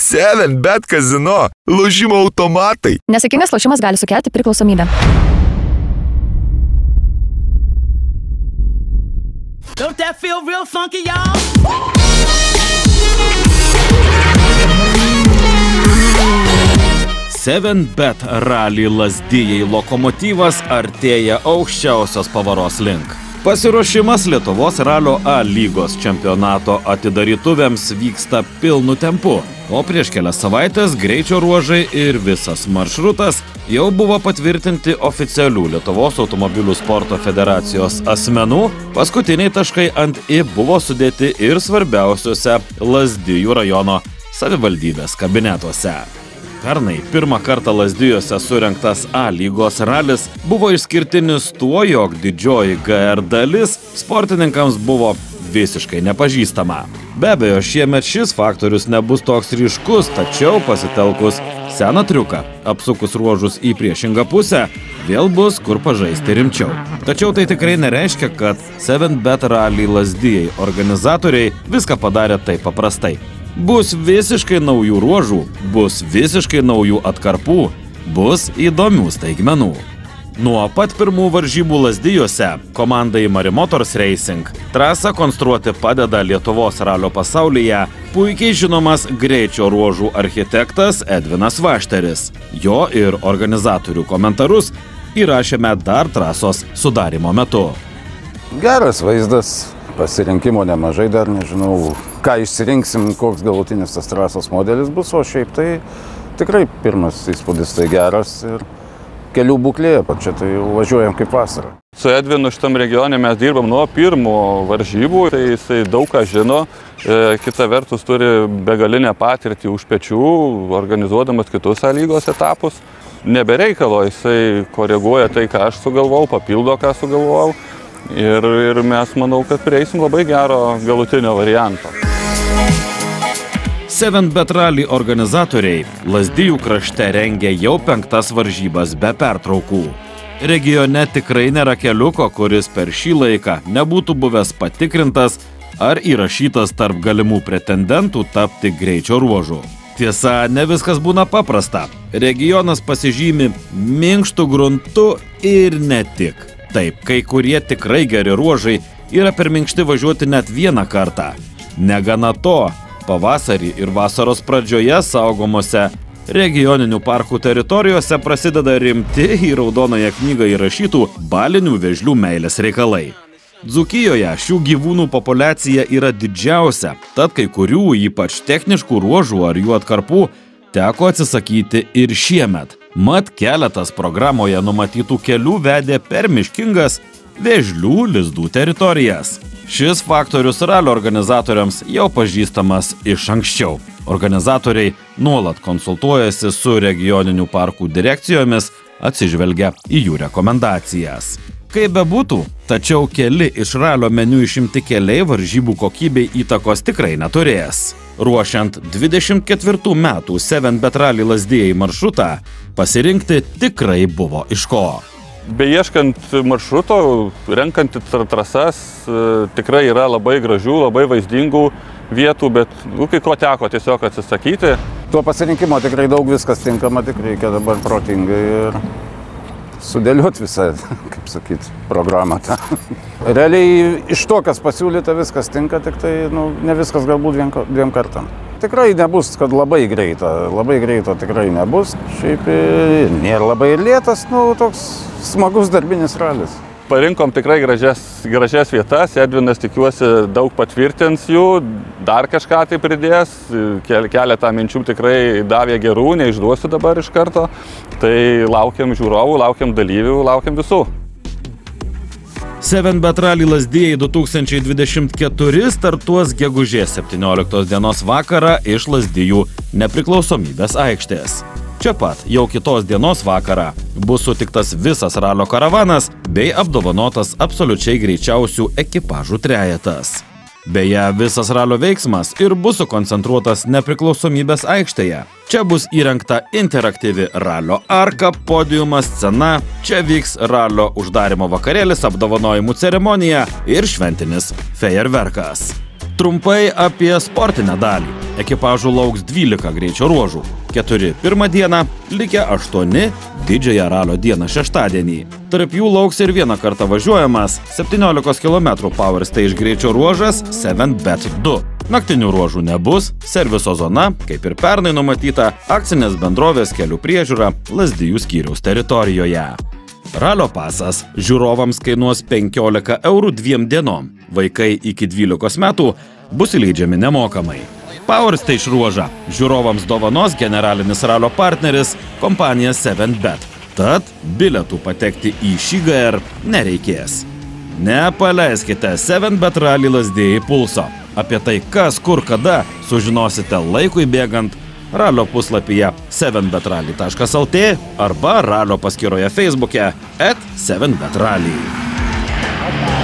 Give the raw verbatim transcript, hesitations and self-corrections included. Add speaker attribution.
Speaker 1: seven bet kazino. Lošimo automatai.
Speaker 2: Nesėkmingas lošimas gali sukelti priklausomybę.
Speaker 3: Don't that feel real funky, y'all?
Speaker 4: seven bet rally Lazdijai Lokomotyvas artėja aukščiausios pavaros link. Pasiruošimas Lietuvos ralio A lygos čempionato atidarytuvėms vyksta pilnu tempu, o prieš kelias savaitės greičio ruožai ir visas maršrutas jau buvo patvirtinti oficialių Lietuvos automobilių sporto federacijos asmenų. Paskutiniai taškai ant I buvo sudėti ir svarbiausiuose Lazdijų rajono savivaldybės kabinetuose. Pernai pirmą kartą Lazdijuose surengtas A lygos ralis buvo išskirtinis tuo, jog didžioji G R dalis sportininkams buvo visiškai nepažįstama. Be abejo, šiemet šis faktorius nebus toks ryškus, tačiau pasitelkus seną triuką, apsukus ruožus į priešingą pusę, vėl bus kur pažaisti rimčiau. Tačiau tai tikrai nereiškia, kad seven bet rally Lazdijai organizatoriai viską padarė taip paprastai. Bus visiškai naujų ruožų, bus visiškai naujų atkarpų, bus įdomių staigmenų. Nuo pat pirmų varžybų Lazdijuose komandai Mari Motors Racing trasą konstruoti padeda Lietuvos ralio pasaulyje puikiai žinomas greičio ruožų architektas Edvinas Vašteris. Jo ir organizatorių komentarus įrašėme dar trasos sudarymo metu.
Speaker 5: Geras vaizdas, pasirinkimo nemažai, dar nežinau, ką išsirinksim, koks galutinis tas trasos modelis bus, o šiaip tai tikrai pirmas įspūdis tai geras ir kelių būklėje, čia tai važiuojam kaip vasarą.
Speaker 6: Su Edvinu šitam regione mes dirbam nuo pirmo varžybų, tai jisai daug ką žino, e, kita vertus turi begalinę patirtį už pečių, organizuodamas kitus A lygos etapus. Nebereikalo, jisai koreguoja tai, ką aš sugalvojau, papildo, ką sugalvojau ir, ir mes manau, kad prieisim labai gero galutinio varianto.
Speaker 4: seven bet rally organizatoriai Lazdijų krašte rengia jau penktas varžybas be pertraukų. Regione tikrai nėra keliuko, kuris per šį laiką nebūtų buvęs patikrintas ar įrašytas tarp galimų pretendentų tapti greičio ruožu. Tiesa, ne viskas būna paprasta. Regionas pasižymi minkštų gruntu ir ne tik. Taip, kai kurie tikrai geri ruožai yra per minkšti važiuoti net vieną kartą. Negana to, pavasarį ir vasaros pradžioje saugomose regioninių parkų teritorijose prasideda rimti į raudonąją knygą įrašytų balinių vėžlių meilės reikalai. Dzūkijoje šių gyvūnų populiacija yra didžiausia, tad kai kurių ypač techniškų ruožų ar jų atkarpų teko atsisakyti ir šiemet. Mat keletas programoje numatytų kelių vedė per miškingas vėžlių lizdų teritorijas. Šis faktorius ralio organizatoriams jau pažįstamas iš anksčiau. Organizatoriai nuolat konsultuojasi su regioninių parkų direkcijomis, atsižvelgia į jų rekomendacijas. Kaip bebūtų, tačiau keli iš ralio meniu išimti keliai varžybų kokybei įtakos tikrai neturės. Ruošiant dvidešimt ketvirtų metų seven bet rally Lazdijai maršrutą, pasirinkti tikrai buvo iš ko.
Speaker 6: Beieškant maršruto, renkant trasas, tikrai yra labai gražių, labai vaizdingų vietų, bet nu, kai ko teko tiesiog atsisakyti.
Speaker 5: Tuo pasirinkimo tikrai daug, viskas tinkama, tik reikia dabar protingai ir sudėlioti visą, kaip sakyti, programą. Realiai iš to, kas pasiūlyta, viskas tinka, tik tai nu, ne viskas galbūt dviem, dviem kartam. Tikrai nebus, kad labai greita, labai greito tikrai nebus. Šiaip nėra labai ir lėtas, nu, toks smagus darbinis ralis.
Speaker 6: Parinkom tikrai gražias, gražias vietas, Edvinas tikiuosi daug patvirtins jų, dar kažką tai pridės, keletą minčių tikrai davė gerų, neišduosiu dabar iš karto. Tai laukiam žiūrovų, laukiam dalyvių, laukiam visų.
Speaker 4: seven bet rally Lazdijai du tūkstančiai dvidešimt keturi startuos gegužės septynioliktos dienos vakarą iš Lazdijų nepriklausomybės aikštės. Čia pat jau kitos dienos vakarą bus sutiktas visas ralio karavanas bei apdovanotas absoliučiai greičiausių ekipažų trejetas. Beje, visas ralio veiksmas ir bus sukoncentruotas nepriklausomybės aikštėje. Čia bus įrengta interaktyvi ralio arka, podiumas, scena, čia vyks ralio uždarymo vakarėlis, apdovanojimų ceremonija ir šventinis fejerverkas. Trumpai apie sportinę dalį. Ekipažų lauks dvylika greičio ruožų. keturi pirmą dieną, likę aštuoni didžiąją ralio dieną šeštadienį. Tarp jų lauks ir vieną kartą važiuojamas septyniolikos kilometrų Power Stage greičio ruožas seven bet du. Naktinių ruožų nebus, serviso zona, kaip ir pernai numatyta, akcinės bendrovės kelių priežiūra Lazdijų skyriaus teritorijoje. Ralio pasas žiūrovams kainuos penkiolika eurų dviem dienom. Vaikai iki dvylikos metų bus įleidžiami nemokamai. Power Stage ruožą žiūrovams dovanos generalinis ralio partneris kompanija seven bet. Tad bilietų patekti į šį G R nereikės. Nepaleiskite seven bet rally Lazdijai pulso. Apie tai, kas, kur, kada, sužinosite laikui bėgant ralio puslapyje seven bet rally taškas el tė arba ralio paskyroje Facebook'e at seven bet rally.